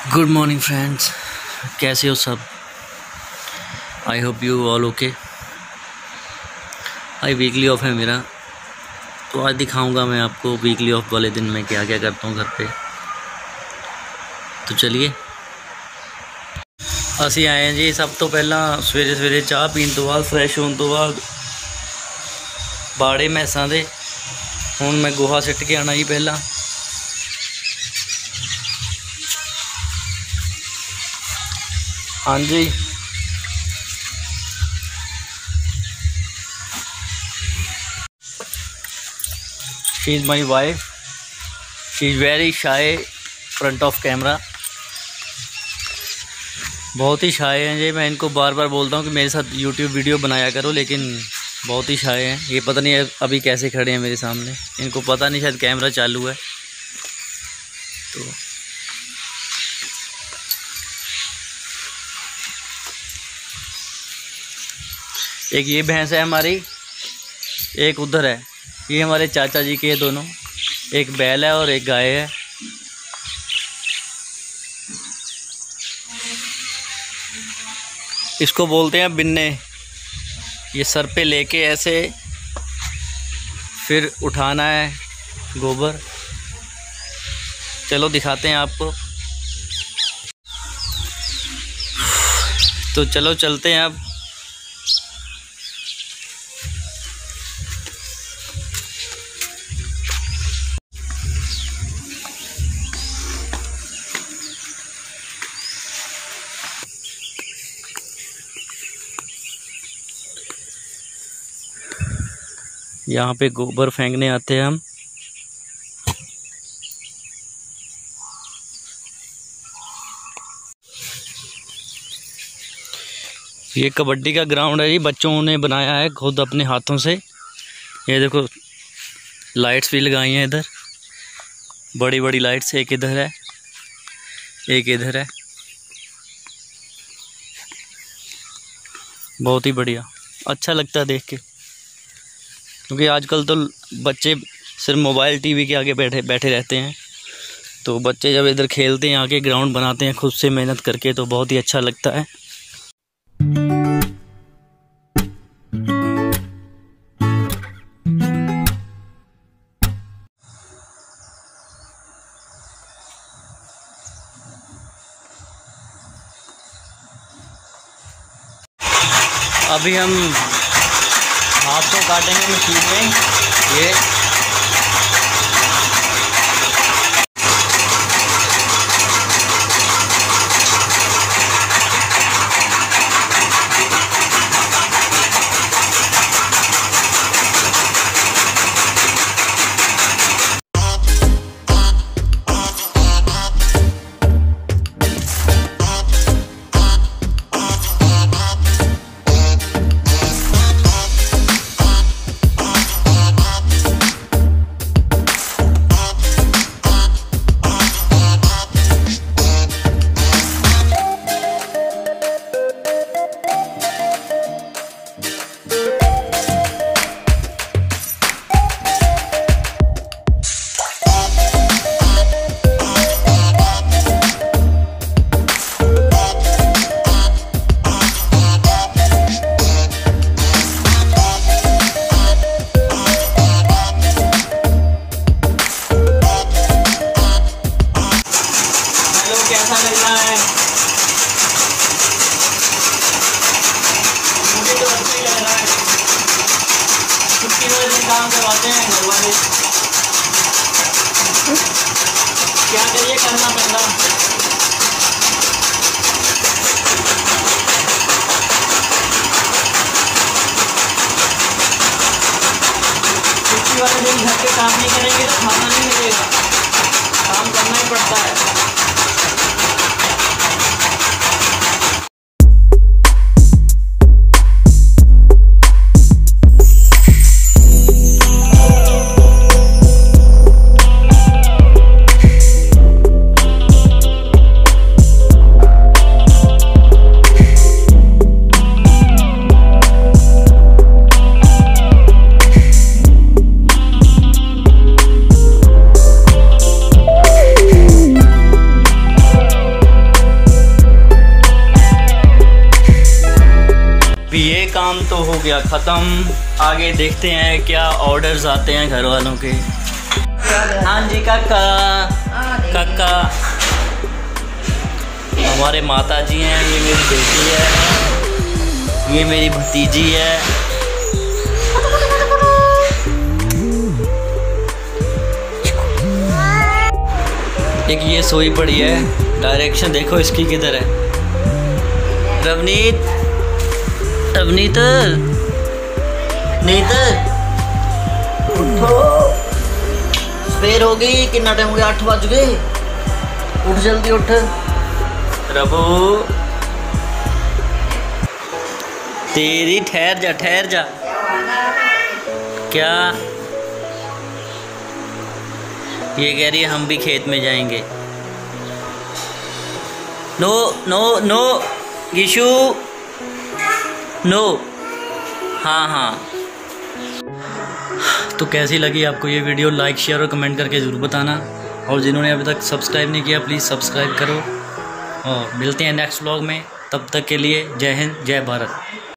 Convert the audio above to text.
Good morning friends, कैसे हो सब। I hope you all okay. आज वीकली ऑफ है मेरा, तो आज दिखाऊंगा मैं आपको वीकली ऑफ वाले दिन मैं क्या क्या करता हूँ घर पे। तो चलिए असी आए हैं जी। सब तो पहला सवेरे सवेरे चाह पीने तो बाद फ्रैश होने तो बाद बाड़े मैसां दे हुण मैं गोहा सिੱਟ के आना जी। पहला हाँ जी, she is my wife, she is very shy front of camera. बहुत ही शाय हैं जी। मैं इनको बार बार बोलता हूँ कि मेरे साथ यूट्यूब वीडियो बनाया करो, लेकिन बहुत ही शाय हैं। ये पता नहीं अभी कैसे खड़े हैं मेरे सामने, इनको पता नहीं शायद कैमरा चालू है। तो एक ये भैंस है हमारी, एक उधर है, ये हमारे चाचा जी के दोनों। एक बैल है और एक गाय है। इसको बोलते हैं बिन्ने। ये सर पे लेके ऐसे फिर उठाना है गोबर। चलो दिखाते हैं आपको। तो चलो चलते हैं अब। यहाँ पे गोबर फेंकने आते हैं हम। ये कबड्डी का ग्राउंड है जी, बच्चों ने बनाया है खुद अपने हाथों से। ये देखो लाइट्स भी लगाई हैं इधर, बड़ी बड़ी लाइट्स। एक इधर है, एक इधर है। बहुत ही बढ़िया, अच्छा लगता है देख के, क्योंकि आजकल तो बच्चे सिर्फ मोबाइल टीवी के आगे बैठे रहते हैं। तो बच्चे जब इधर खेलते हैं, आके ग्राउंड बनाते हैं खुद से मेहनत करके, तो बहुत ही अच्छा लगता है। अभी हम हाथ को काटेंगे मशीन में। ये काम करवाते हैं घर वाले, क्या करिए, करना पड़ता। छुट्टी वाले दिन घर पे काम नहीं करेंगे तो खाना नहीं मिलेगा, काम करना ही पड़ता है। काम तो हो गया ख़त्म। आगे देखते हैं क्या ऑर्डर्स आते हैं घर वालों के। हाँ जी काका, काका हमारे माता जी हैं, ये मेरी बेटी है, ये मेरी भतीजी है। एक ये सोई पड़ी है, डायरेक्शन देखो इसकी किधर है। रवनीत, रवनीत, नीत उठो, सवेर हो गई, कितना टाइम हो गया, 8 बज गए, उठ जल्दी उठ। रबू तेरी ठहर जा, ठहर जा। क्या ये कह रही है हम भी खेत में जाएंगे। No no no Gishu no. हाँ हाँ, तो कैसी लगी आपको ये वीडियो, लाइक शेयर और कमेंट करके ज़रूर बताना। और जिन्होंने अभी तक सब्सक्राइब नहीं किया प्लीज़ सब्सक्राइब करो। और मिलते हैं नेक्स्ट व्लॉग में, तब तक के लिए जय हिंद जय भारत।